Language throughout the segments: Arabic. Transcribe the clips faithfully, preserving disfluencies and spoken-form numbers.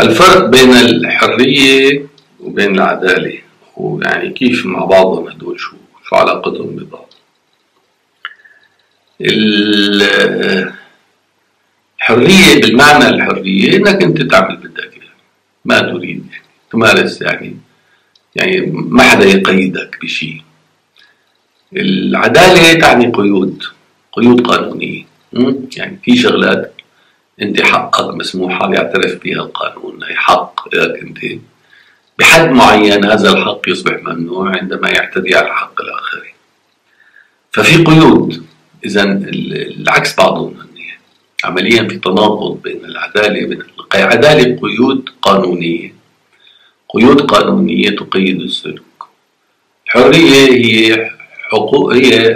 الفرق بين الحرية وبين العدالة، ويعني كيف مع بعضهم هدول، شو شو علاقتهم ببعض. الحرية بالمعنى الحرية انك انت تعمل بدك يعني ما تريد، يعني تمارس، يعني يعني ما حدا يقيدك بشيء. العدالة تعني قيود، قيود قانونية. يعني في شغلات انت حقك مسموحة يعترف بها القانون، هي حق لك انت بحد معين، هذا الحق يصبح ممنوع عندما يعتدي على حق الآخرين. ففي قيود. إذا العكس بعضهم، يعني عمليا في تناقض بين العدالة بين العدالة قيود قانونية، قيود قانونية تقيد السلوك. الحرية هي حقوق، هي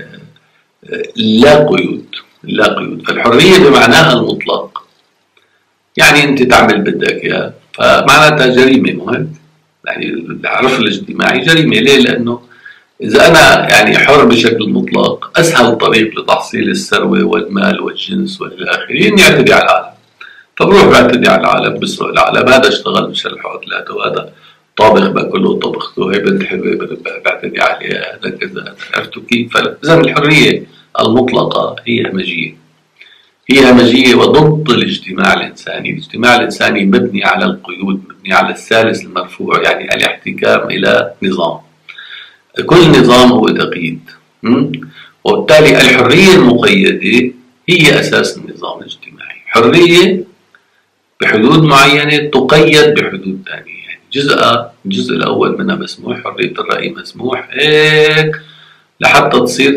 لا قيود، لا قيود. فالحرية بمعناها المطلق يعني أنت تعمل بدك إياه، فمعناتها جريمة مهم. يعني العرف الاجتماعي جريمة. ليه؟ لأنه إذا أنا يعني حر بشكل مطلق، أسهل طريق لتحصيل الثروة والمال والجنس والى آخره إني أعتدي على العالم. فبروح بعتدي على العالم، بسرق العالم، هذا اشتغل بشلح عطلاته، وهذا طابخ باكله طبخته، هي بنت حلوة بعتدي عليها، هذا كذا. عرفتوا كيف؟ فإذا الحرية المطلقة هي همجية، هي همجية وضد الاجتماع الإنساني. الاجتماع الإنساني مبني على القيود، مبني على الثالث المرفوع، يعني الاحتكام إلى نظام. كل نظام هو تقييد، وبالتالي الحرية المقيدة هي أساس النظام الاجتماعي. حرية بحدود معينة تقيد بحدود ثانية. يعني جزء الجزء الأول منها مسموح، حرية الرأي مسموح هيك لحتى تصير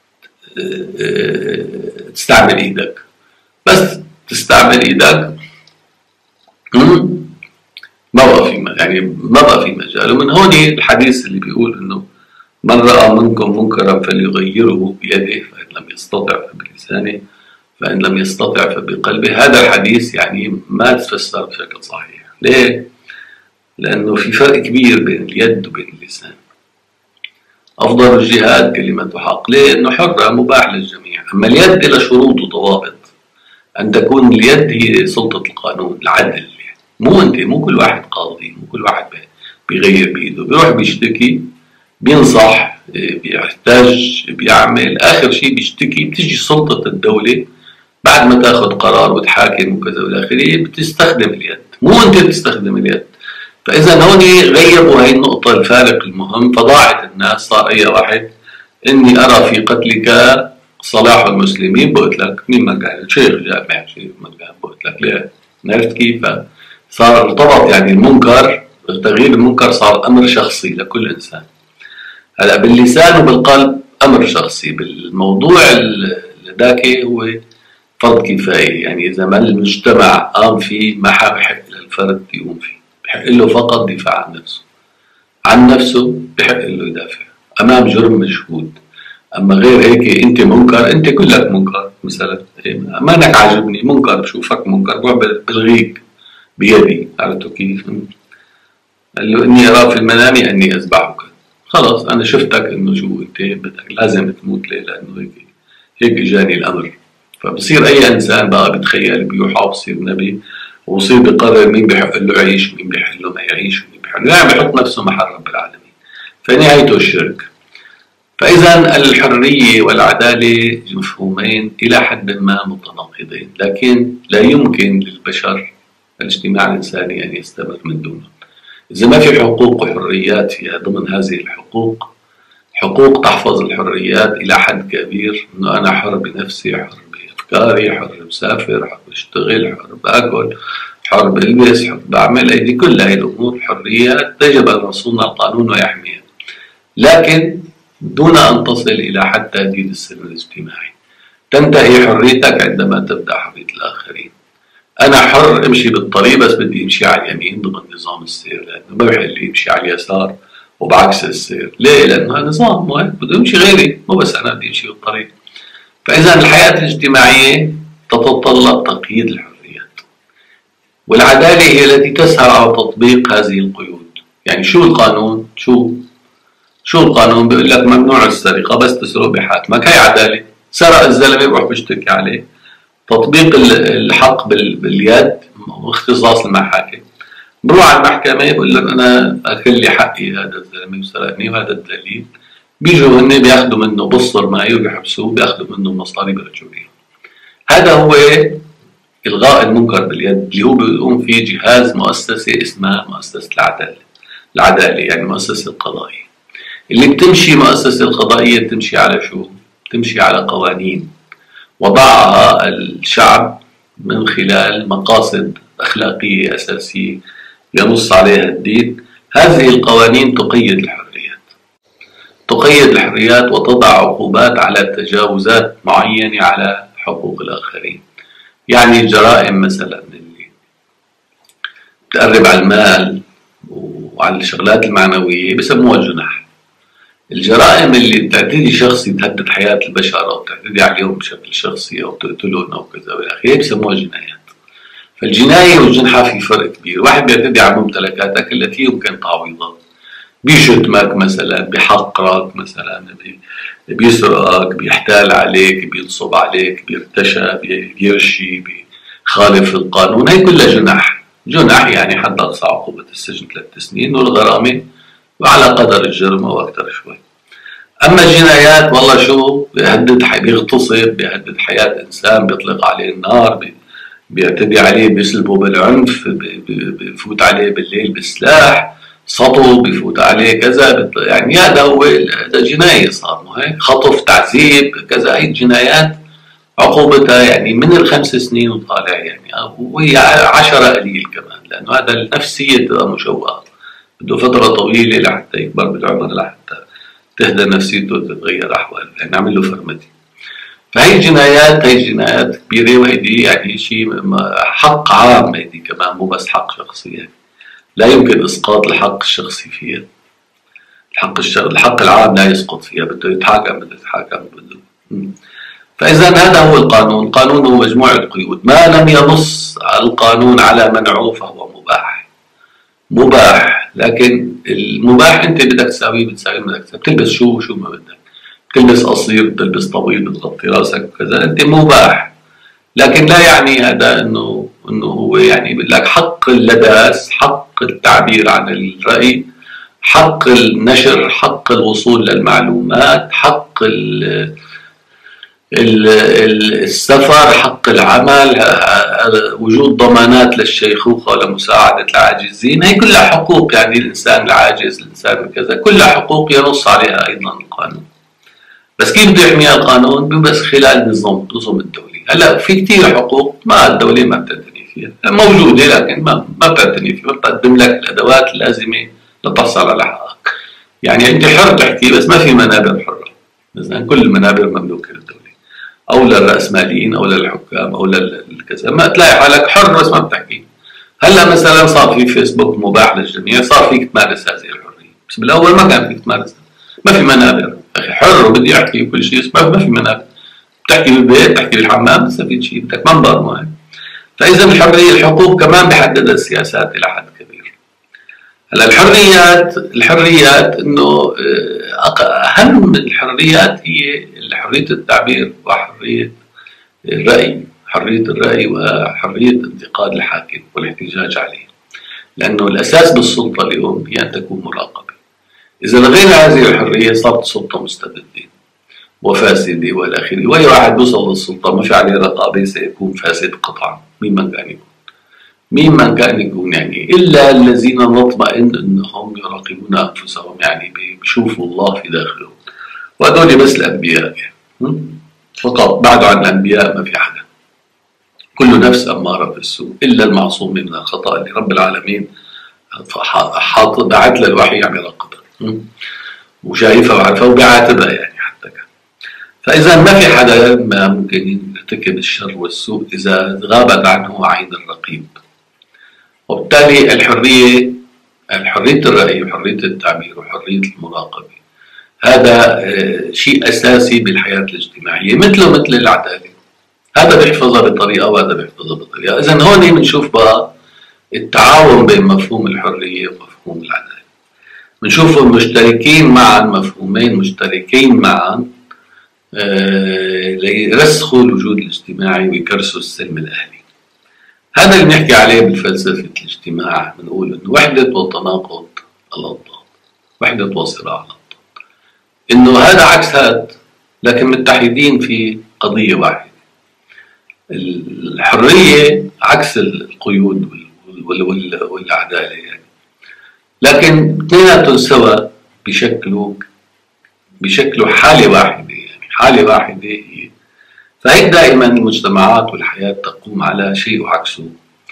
تستعمل إيدك. بس تستعمل إيدك ما بقى في، يعني ما بقى في مجال. ومن هون الحديث اللي بيقول إنه من رأى منكم منكرا فليغيره بيده، فإن لم يستطع فبلسانه، فإن لم يستطع فبقلبه. هذا الحديث يعني ما تفسر بشكل صحيح. ليه؟ لأنه في فرق كبير بين اليد وبين اللسان. أفضل الجهاد كلمة حق. ليه؟ لأنه حرة مباح للجميع. أما اليد لها شروط وضوابط، أن تكون اليد هي سلطة القانون، العدل. مو أنت، مو كل واحد قاضي، مو كل واحد بيغير بإيده، بيروح بيشتكي، بينصح، بيحتاج، بيعمل، آخر شيء بيشتكي. بتيجي سلطة الدولة بعد ما تاخذ قرار وتحاكم وكذا والى آخره بتستخدم اليد، مو أنت بتستخدم اليد. فإذا هون غيبوا هاي النقطة، الفارق المهم. فضاعت الناس، صار أي واحد إني أرى في قتلك صلاح المسلمين، بقول لك مين ما قال، شيخ جامع، شيخ ما قال، بقول لك ليه؟ عرفت كيف؟ صار ارتبط يعني المنكر، تغيير المنكر صار أمر شخصي لكل إنسان. هلا باللسان وبالقلب أمر شخصي. بالموضوع الذاكي هو فرض كفاية. يعني إذا ما المجتمع قام فيه ما بحق للفرد يقوم فيه، بحق له فقط دفاع عن نفسه، عن نفسه بحق له يدافع أمام جرم مشهود. أما غير هيك أنت منكر، أنت كلك منكر. مثلا ما أنك عاجبني، منكر، بشوفك منكر، بروح بلغيك بيدي. عرفتوا كيف؟ قال له إني أرى في المنام أني أذبحك. خلاص أنا شفتك إنه شو أنت بدك لازم تموت. ليه؟ لأنه هيك هيك إجاني الأمر. فبصير أي إنسان بقى بتخيل بيوحى وبصير نبي، وبصير بيقرر مين بيحق له يعيش ومين بيحق له ما يعيش ومين بيحق له، يعني بيحط نفسه محل رب العالمين. فنهايته الشرك. فإذا الحرية والعدالة مفهومين إلى حد ما متناقضين، لكن لا يمكن للبشر الاجتماع الإنساني أن يستمر من دونهم. إذا ما في حقوق وحريات فيها ضمن هذه الحقوق، حقوق تحفظ الحريات إلى حد كبير، إنه أنا حر بنفسي، حر بأفكاري، حر بسافر، حر بشتغل، حر بأكل، حر بلبس، حر بعمل، هذه كل هذه الأمور حريات يجب أن يصونها القانون ويحميها، لكن دون أن تصل إلى حد تهديد السلم الاجتماعي. تنتهي حريتك عندما تبدأ حرية الآخرين. أنا حر أمشي بالطريق بس بدي أمشي على اليمين ضمن نظام السير، لأنه ما بحق لي أمشي على اليسار وبعكس السير. ليه؟ لأنه هذا نظام، مو بده يمشي غيري، مو بس أنا بدي أمشي بالطريق. فإذا الحياة الاجتماعية تتطلب تقييد الحريات، والعدالة هي التي تسعى على تطبيق هذه القيود. يعني شو القانون؟ شو شو القانون؟ بيقول لك ممنوع السرقة، بس تسرق بحاكمك. هي عدالة. سرق الزلمة بروح بشتكي عليه. تطبيق الحق باليد واختصاص المحاكم، بروح على المحكمة بقول لهم أنا أكل لي حقي هذا الزلمة وسرقني وهذا الدليل، بيجوا هن بياخذوا منه بصر ماي وبيحبسوه، بياخذوا منه مصاري بيرجعوا ليه. هذا هو إلغاء المنكر باليد اللي هو بيقوم فيه جهاز مؤسسة اسمها مؤسسة العدالة العدالة يعني مؤسسة القضائية. اللي بتمشي مؤسسة القضائية بتمشي على شو؟ بتمشي على قوانين وضعها الشعب من خلال مقاصد أخلاقية أساسية ينص عليها الدين. هذه القوانين تقيد الحريات تقيد الحريات وتضع عقوبات على تجاوزات معينة على حقوق الآخرين. يعني الجرائم مثلا اللي بتقرب على المال وعلى الشغلات المعنوية بسموها جنح. الجرائم اللي بتعتدي شخصي تهدد حياة البشر أو بتعتدي عليهم بشكل شخصي أو تقتلهم أو كذا والأخير بسموها جنايات. فالجناية والجنحة في فرق كبير. واحد بيعتدي على ممتلكاتك التي يمكن تعويضها، بيشتمك مثلا، بيحقرك مثلا، بيسرقك، بيحتال عليك، بينصب عليك، بيرتشى، بيرشي، بيخالف القانون. هي كلها جنح. جنح يعني حد أقصى عقوبة السجن ثلاث سنين والغرامة وعلى قدر الجرم أو أكثر شوي. أما الجنايات والله شو بيهدد حي بيغتصب، بيهدد حياة إنسان، بيطلق عليه النار، بيعتدي عليه، بيسلبه بالعنف، بيفوت عليه بالليل بالسلاح، سطو، بيفوت عليه كذا. يعني هذا هو هذا جناية صار مو هيك؟ خطف، تعذيب، كذا. هي الجنايات عقوبتها يعني من الخمس سنين وطالع يعني، وهي عشرة قليل كمان، لأنه هذا النفسية تبقى مشوهة، بده فترة طويلة لحتى يكبر بالعمر، لحتى تهدى نفسيته وتتغير أحواله، يعني نعمل له فرمتي. فهي جنايات هي جنايات كبيرة، وهيدي يعني شيء حق عام، هيدي كمان مو بس حق شخصي، يعني لا يمكن إسقاط الحق الشخصي فيها. الحق الشخص الحق العام لا يسقط فيها، بده يتحاكم بده يتحاكم بده. فإذا هذا هو القانون. القانون هو مجموعة قيود، ما لم ينص القانون على منعه فهو مباح. مباح، لكن المباح أنت بدك تساويه بتساويه بدك تساويه. بتلبس شو شو ما بدك، بتلبس قصير، بتلبس طويل، بتغطي راسك وكذا، أنت مباح. لكن لا يعني هذا إنه إنه هو يعني بيقول لك حق اللباس، حق التعبير عن الرأي، حق النشر، حق الوصول للمعلومات، حق ال السفر، حق العمل، وجود ضمانات للشيخوخة ولمساعدة العاجزين. هي كلها حقوق، يعني الإنسان العاجز، الإنسان كذا، كلها حقوق ينص عليها أيضا القانون. بس كيف بده يحميها القانون؟ بس خلال نظام نظم الدولي. هلا في كثير حقوق ما الدولة ما بتعتني فيها، موجودة لكن ما ما بتعتني فيها، ما بتقدم لك الأدوات اللازمة لتحصل على حقك. يعني أنت حر تحكي بس ما في منابر حرة. مثلا كل المنابر مملوكة للدولة أو للرأسماليين أو للحكام أو للكذا، ما تلاقي حالك حر بس ما بتحكي. هلا مثلا صار في فيسبوك مباح للجميع، صار فيك تمارس هذه الحرية، بس بالأول ما كان فيك تمارسها، ما في منابر. أخي حر وبدي أحكي وكل شيء، بس ما في منابر. بتحكي بالبيت، بتحكي بالحمام، بس في شيء بدك منبر معين. فإذا الحرية الحقوق كمان بحددها السياسات إلى حد كبير. هلا الحريات الحريات إنه أهم الحريات هي حرية التعبير وحرية الرأي، حرية الرأي وحرية انتقاد الحاكم والاحتجاج عليه، لأنه الأساس بالسلطة اليوم هي أن تكون مراقبة. إذا لغينا هذه الحرية صارت سلطة مستبدة وفاسدة والى اخره، واي واحد بيوصل للسلطة ما في عليه رقابة سيكون فاسد قطعا، مين من كان يكون مين من كان يكون يعني، إلا الذين نطمئن أنهم يراقبون أنفسهم، يعني بيشوفوا الله في داخلهم، وهذول بس الأنبياء يعني. فقط بعد عن الأنبياء ما في حدا، كل نفس أمارة بالسوء إلا المعصوم من الخطأ اللي رب العالمين حاط بعت له الوحي يعني يراقبها وشايفها وعارفها وبيعاتبها يعني حتى كان. فإذا ما في حدا ما ممكن يرتكب الشر والسوء إذا غابت عنه عين الرقيب. وبالتالي الحرية حرية الرأي وحرية التعبير وحرية المراقبة هذا شيء أساسي بالحياة الاجتماعية، مثله مثل العدالة. هذا بيحفظها بطريقة وهذا بيحفظها بطريقة. إذن هون بنشوف بقى التعاون بين مفهوم الحرية ومفهوم العدالة، بنشوفهم مشتركين معا، مفهومين مشتركين معا ليرسخوا الوجود الاجتماعي ويكرسوا السلم الأهلي. هذا اللي بنحكي عليه بالفلسفة الاجتماع، بنقول إنه وحدة وتناقض الأضداد، وحدة وصراع الأضداد، إنه هذا عكس هذا لكن متحدين في قضية واحدة. الحرية عكس القيود والعدالة يعني، لكن اثنيناتهم سوا بشكلوا بشكلوا حالة واحدة، يعني حالة واحدة هي. فهيك دائما المجتمعات والحياة تقوم على شيء وعكسه،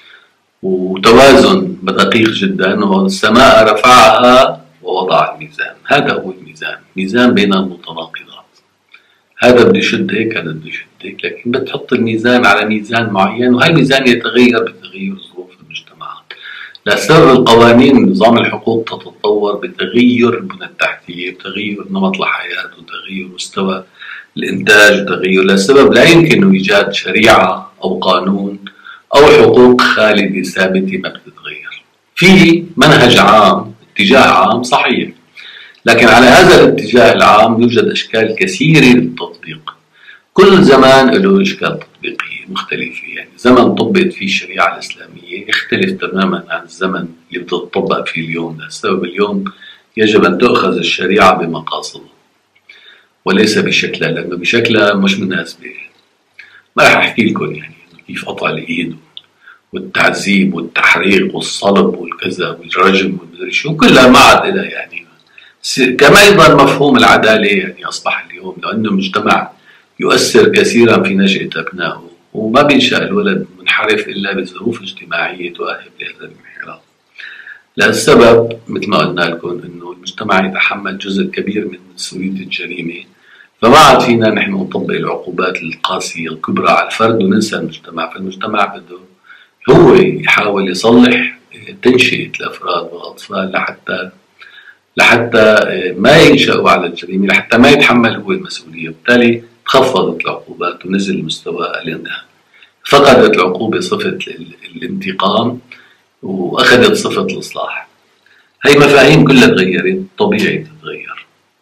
وتوازن دقيق جدا، والسماء رفعها ووضع الميزان. هذا هو الميزان، ميزان بين المتناقضات، هذا بده يشد هيك هذا بده يشد هيك، لكن بتحط الميزان على ميزان معين، وهي الميزان يتغير بتغير ظروف المجتمعات. لا سر القوانين نظام الحقوق تتطور بتغير البنى التحتية، بتغير نمط الحياة، وتغير مستوى الإنتاج، وتغير لسبب لا يمكن إيجاد شريعة أو قانون أو حقوق خالدة ثابتة ما بتتغير. في منهج عام، اتجاه عام صحيح، لكن على هذا الاتجاه العام يوجد أشكال كثيرة للتطبيق. كل زمان له أشكال تطبيقية مختلفة، يعني زمن طبقت فيه الشريعة الإسلامية يختلف تماما عن الزمن اللي بتطبق فيه اليوم. لسبب اليوم يجب أن تؤخذ الشريعة بمقاصدها وليس بشكلها، لأنه بشكلها مش مناسبة. ما رح أحكي لكم يعني كيف قطع الإيد والتعذيب والتحريق والصلب والكذا والرجم والمدري شو، كلها ما عاد لها يعني. كما أيضا مفهوم العدالة يعني أصبح اليوم، لأنه المجتمع يؤثر كثيرا في نشأة أبنائه، وما بينشأ الولد منحرف إلا بظروف اجتماعية تؤهب لهذا الانحراف. لهالسبب مثل ما قلنا لكم إنه المجتمع يتحمل جزء كبير من مسؤولية الجريمة، فما عاد فينا نحن نطبق العقوبات القاسية الكبرى على الفرد وننسى المجتمع. فالمجتمع بده هو يحاول يصلح تنشئة الأفراد والأطفال لحتى لحتى ما ينشأوا على الجريمة، لحتى ما يتحمل هو المسؤولية. بالتالي تخفضت العقوبات ونزل مستوى الإنهاء، فقدت العقوبة صفة الانتقام وأخذت صفة الإصلاح. هي مفاهيم كلها تغيرت، طبيعي تتغير.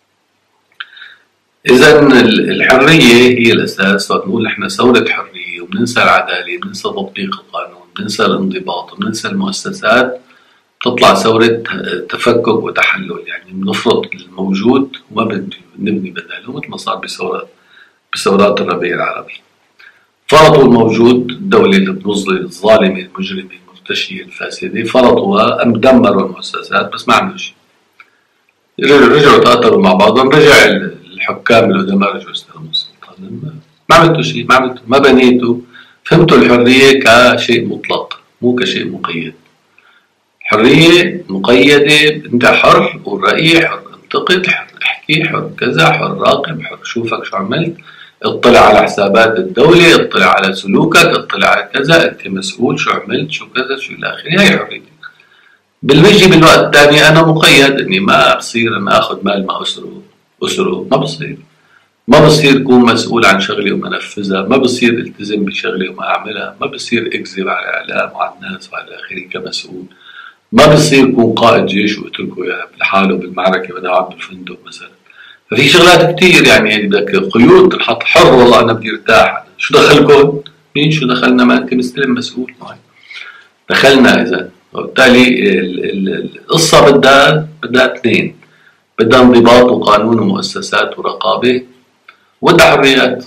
إذا الحرية هي الأساس، ونقول نحن ثورة حرية، وبننسى العدالة، بننسى تطبيق القانون، بننسى الانضباط، وبننسى المؤسسات، تطلع ثورة تفكك وتحلل، يعني بنفرض الموجود وما بنبني بداله، مثل ما صار بثورات بثورات الربيع العربي. فرضوا الموجود، الدولة الظلمة الظالمة المجرمة المرتشية الفاسدة فرضوها، أم دمروا المؤسسات بس ما عملوا شيء. رجعوا تقاتلوا مع بعضهم، رجع الحكام القدماء رجعوا استلموا السلطان، ما عملتوا شيء، ما عملتوا ما بنيتوا. فهمتوا الحرية كشيء مطلق مو كشيء مقيد. حرية مقيدة، انت حر والرأي حر، انتقد حر، احكي حر، كذا حر، راقب حر، شوفك شو عملت، اطلع على حسابات الدولة، اطلع على سلوكك، اطلع على كذا، انت مسؤول شو عملت، شو كذا، شو الى اخره. هي حريتي. بالوجه بالوقت الثاني انا مقيد اني ما بصير ان اخذ مال ما اسره اسره، ما بصير ما بصير اكون مسؤول عن شغلي وما انفذها، ما بصير التزم بشغلي وما اعملها، ما بصير اكذب على الاعلام وعلى الناس وعلى اخره كمسؤول، ما بصير يكون قائد جيش واتركه لحاله بالمعركة وانا قاعد بالفندق مثلا. ففي شغلات كتير يعني بدك قيود تنحط. حر والله انا بدي ارتاح، شو دخلكم؟ مين شو دخلنا؟ ما انت مستلم مسؤول معي. دخلنا اذا. وبالتالي القصة بدها بدها اثنين، بدها انضباط وقانون ومؤسسات ورقابة، وبدها حريات.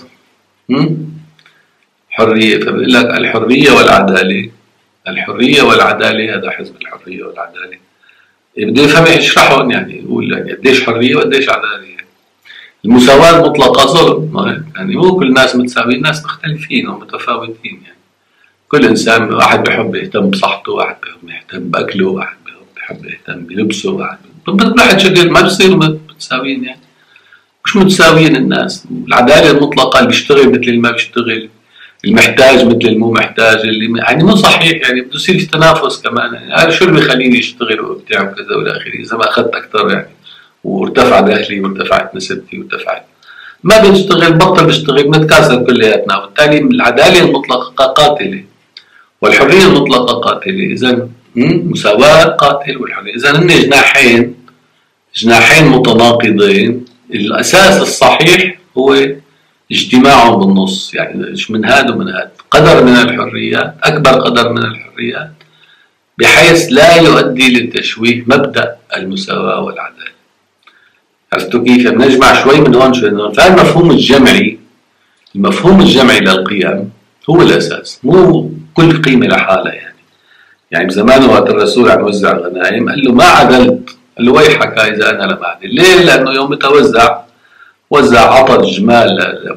حرية، فبقول لك الحرية والعدالة. الحرية والعدالة، هذا حزب الحرية والعدالة بده يفهم يشرحهم، يعني يقول لك قديش حرية وقديش عدالة. يعني المساواة المطلقة ظلم، يعني مو كل الناس متساويين، الناس مختلفين ومتفاوتين. يعني كل إنسان، واحد بيحب يهتم بصحته، واحد بيحب يهتم بأكله، واحد بيحب يهتم بلبسه، واحد كل واحد شكل، ما بصير متساويين، يعني مش متساويين الناس. العدالة المطلقة اللي بيشتغل مثل اللي ما بيشتغل، المحتاج مثل المو محتاج، اللي يعني مو صحيح. يعني بده يصير في تنافس كمان، يعني شو اللي بيخليني اشتغل وابدع وكذا والى اخره اذا ما اخذت اكثر، يعني وارتفع دخلي وارتفعت نسبتي وارتفعت. ما بنشتغل، بطل بشتغل، بنتكاثر كلياتنا. وبالتالي العداله المطلقه قاتله والحريه المطلقه قاتله. اذا مساواه قاتل والحريه، اذا هن جناحين جناحين متناقضين. الاساس الصحيح هو اجتماعهم بالنص، يعني مش من هذا ومن هذا، قدر من الحريات، أكبر قدر من الحريات، بحيث لا يؤدي لتشويه مبدأ المساواة والعدالة. عرفتوا كيف؟ نجمع شوي من هون شوي من هون. فالمفهوم الجمعي، المفهوم الجمعي للقيم هو الأساس، مو كل قيمة لحالها. يعني يعني زمان وقت الرسول عم يوزع الغنائم قال له ما عدلت، قال له ويحك إذا أنا لم أعدل. ليه؟ لأنه يوم توزع وزع، عطى الجمال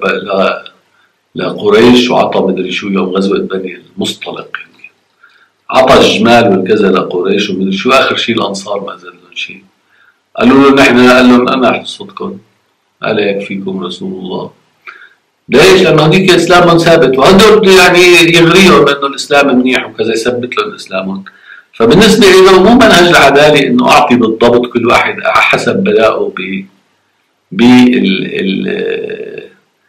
لقريش وعطى مدري شو يوم غزوة بني المصطلق، يعني عطى الجمال والكذا لقريش ومدري شو، آخر شيء الأنصار ما زال لهم شيء. قالوا له نحن، قال لهم أما حصتكم، ألا يكفيكم رسول الله. ليش؟ لأنه هذيك إسلامهم ثابت، وهدول يعني يغريهم أنه الإسلام منيح وكذا، يثبت لهم إسلامهم. فبالنسبة له مو منهج العدالة إنه أعطي بالضبط كل واحد حسب بلاءه ب بال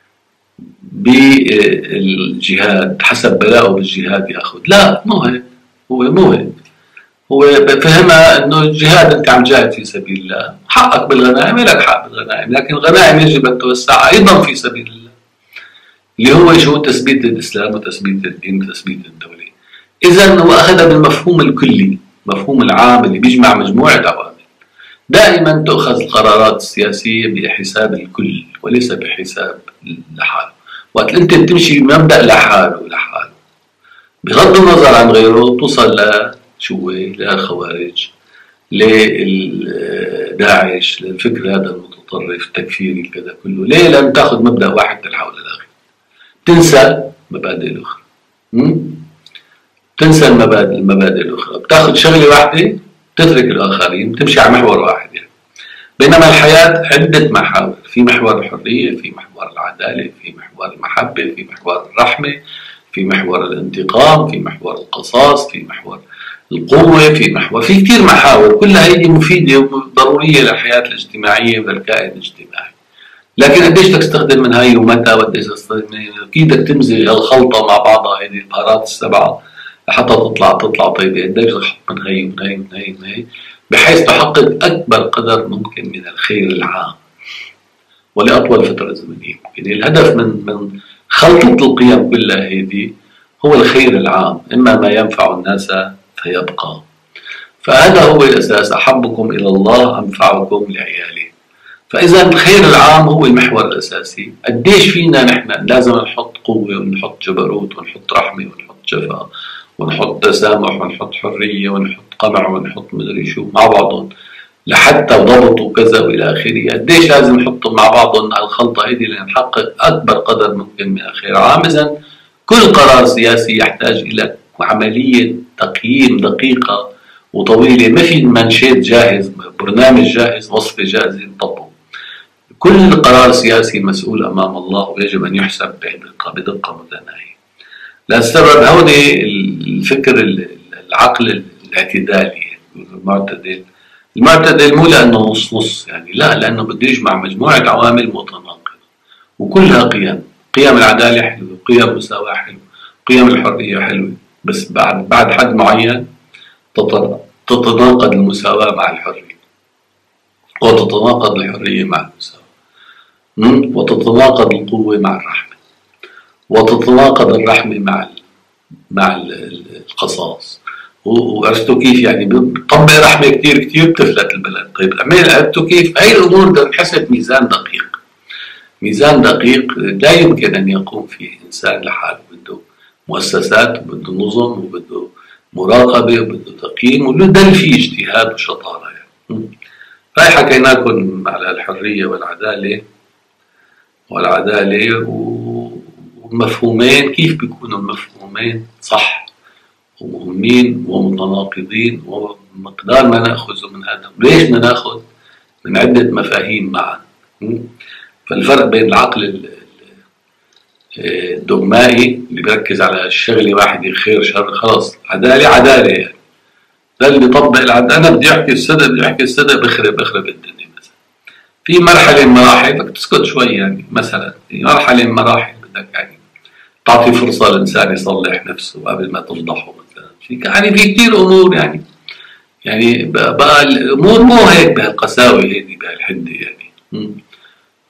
بالجهاد، حسب بلاءه بالجهاد ياخذ. لا، مو هيك، هو مو هيك. هو فهمها انه الجهاد انت عم جاهد في سبيل الله، حقك بالغنائم، لك حق بالغنائم، لكن الغنائم يجب ان توسع ايضا في سبيل الله، اللي هو شو؟ تثبيت الاسلام وتثبيت الدين وتثبيت الدوله. اذا هو اخذها بالمفهوم الكلي، مفهوم العام اللي بيجمع مجموعه عوامل. دائما تؤخذ القرارات السياسيه بحساب الكل وليس بحساب لحاله. وقت انت بتمشي بمبدا لحاله لحاله بغض النظر عن غيره، توصل لشو؟ للخوارج، لداعش، للفكر هذا المتطرف التكفيري كذا كله. ليه؟ لان تاخذ مبدا واحد تلحق للاخر، تنسى مبادئ الاخرى. تنسى المبادئ المبادئ الاخرى، بتاخذ شغله واحده تترك الاخرين، بتمشي على محور واحد يعني. بينما الحياه عده محاور، في محور الحريه، في محور العداله، في محور المحبه، في محور الرحمه، في محور الانتقام، في محور القصاص، في محور القوه، في محور، في كثير محاور، كلها هي مفيده وضروريه للحياه الاجتماعيه وللكائن الاجتماعي. لكن قديش بدك تستخدم من هاي ومتى وقديش تستخدم من هاي؟ اكيد بدك تمزج الخلطه مع بعضها، هذه البهارات السبعه لحتى تطلع تطلع طيبه. قديش بدك تحط من هاي ومن هاي ومن هاي ومن هاي بحيث تحقق اكبر قدر ممكن من الخير العام ولاطول فتره زمنيه. يعني الهدف من من خلطه القيم كلها هذه هو الخير العام، اما ما ينفع الناس فيبقى. فهذا هو الاساس، احبكم الى الله انفعكم لعياله. فاذا الخير العام هو المحور الاساسي. قديش فينا نحن لازم نحط قوه ونحط جبروت ونحط رحمه ونحط جفاء ونحط تسامح ونحط حريه ونحط قمع ونحط مدري شو مع بعضهم لحتى ضبط وكذا والى اخره. قديش لازم نحطهم مع بعضهم على الخلطه هذه لنحقق اكبر قدر ممكن من الخير العام. اذا كل قرار سياسي يحتاج الى عمليه تقييم دقيقه وطويله، ما في منشيت جاهز، برنامج جاهز، وصفه جاهزه نطبقه. كل قرار سياسي مسؤول امام الله ويجب ان يحسب بدقه بدقه متناهيه. للسبب هون الفكر العقل الاعتدالي المعتدل، المعتدل مو لانه نص نص يعني، لا، لانه بده يجمع مجموعه عوامل متناقضه وكلها قيم. قيم العداله حلوه، قيم المساواه حلوه، قيم الحريه حلوه، بس بعد بعد حد معين تتناقض المساواه مع الحريه، وتتناقض الحريه مع المساواه، وتتناقض القوه مع الرحمه، وتتناقض الرحمه مع مع القصاص. وعرفتوا كيف؟ يعني بتطبق رحمه كثير كثير بتفلت البلد. طيب عرفتوا كيف؟ هي الامور بدها تنحسب ميزان دقيق، ميزان دقيق لا يمكن ان يقوم فيه انسان لحاله، بده مؤسسات وبده نظم وبده مراقبه وبده تقييم وبده فيه اجتهاد وشطاره يعني. فهي حكيناكم على الحريه والعداله والعداله ومفهومين، كيف بيكونوا المفهومين صح ومهمين ومتناقضين، ومقدار ما ناخذه من هذا ليش بدنا ناخذ من عده مفاهيم معا. فالفرق بين العقل الدغمائي اللي بيركز على الشغله واحده خير شر، خلاص عداله عداله يعني، ده اللي بيطبق العداله. انا بدي احكي الصدق بدي احكي الصدق بخرب بخرب الدنيا. مثلا في مرحله من مراحل بدك تسكت شوي يعني، مثلا في مرحله من مراحل بدك يعني تعطي فرصه للانسان يصلح نفسه قبل ما تفضحه مثلا. في يعني في كثير امور يعني يعني بقى الامور مو هيك بهالقساوه هذه بهالحده يعني.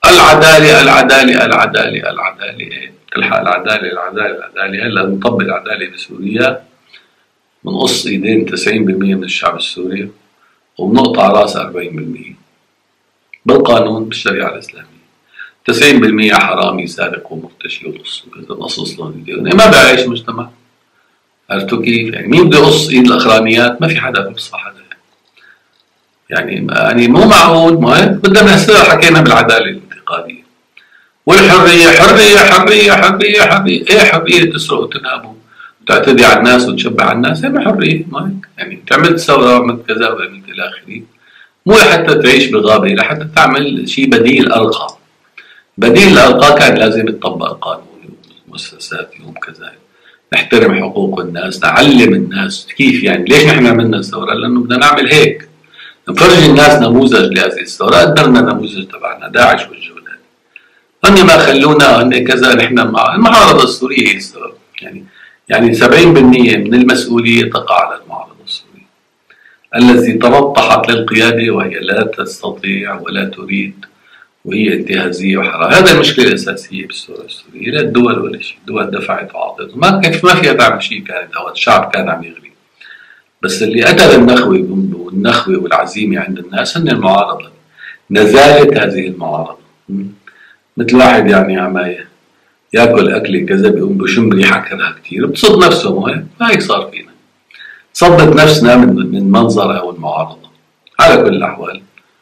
العدالة العدالة العدالة العدالة إيه؟ تلحق العدالة العدالة العدالة. هلا نطبق العدالة بسوريا، بنقص إيدين تسعين بالمئة من الشعب السوري وبنقطع راس أربعين بالمئة بالقانون بالشريعة الإسلامية. تسعين بالمئة حرامي سارق ومرتشي ونص كذا نقصص لهم ايديهم، ما بعيش مجتمع. عرفتوا كيف؟ يعني مين بده يقص ايد الاخرانيات؟ ما في حدا بيقص حدا. يعني يعني مو معقول. ما بدنا هسه حكينا بالعداله الانتقاديه والحريه، حريه حريه حريه حريه، ايه حريه تسرق وتنهب وتعتدي على الناس وتشبع على الناس؟ هي ما حريه. ما هيك يعني عملت ثوره وعملت كذا وعملت الى اخره، مو لحتى تعيش بغابه، لحتى تعمل شيء بديل ارقى. بديل الأرقى كان لازم يطبق قانون ومؤسسات يوم كذا، نحترم حقوق الناس، نعلم الناس كيف. يعني ليش نحن عملنا الثورة؟ لأنه بدنا نعمل هيك، نفرج الناس نموذج لهذه الثورة. قدرنا نموذج تبعنا داعش والجولان، هن ما خلونا هن كذا. نحن مع المعارضة السورية هي السبب. يعني يعني سبعين بالمئة من المسؤولية تقع على المعارضة السورية التي تنطحت للقيادة وهي لا تستطيع ولا تريد، وهي انتهازية وحرام. هذا المشكلة الأساسية بالثورة السورية. لا الدول ولا شيء، الدول دفعت وعطت، ما كيف ما فيها تعمل شيء. كانت هو الشعب كان عم يغلي، بس اللي قتل النخوة والنخوة والعزيمة عند الناس هن المعارضة، نزالة هذه المعارضة. مثل واحد يعني عم ياكل أكل كذا بيقوم بشم ريحة كذا كثير بتصد نفسه. وهيك هيك صار فينا، صدت نفسنا من من منظر أو المعارضة. على كل الأحوال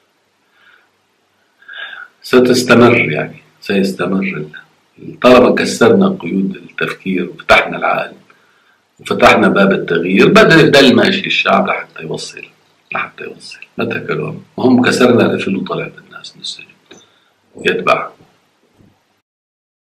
ستستمر، يعني سيستمر طالما كسرنا قيود التفكير وفتحنا العقل وفتحنا باب التغيير. بدأ يضل ماشي الشعب لحتى يوصل لحتى يوصل. متى كلام وهم كسرنا القفل وطلعت الناس من السجن يتبع.